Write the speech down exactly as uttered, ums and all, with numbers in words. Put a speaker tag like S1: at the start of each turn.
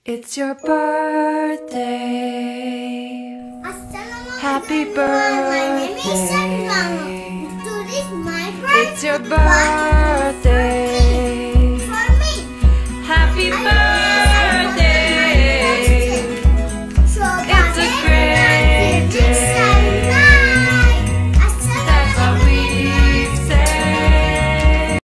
S1: It's your birthday. Happy birthday.
S2: Today is my birthday.
S1: It's your birthday.
S2: For me.
S1: Happy birthday.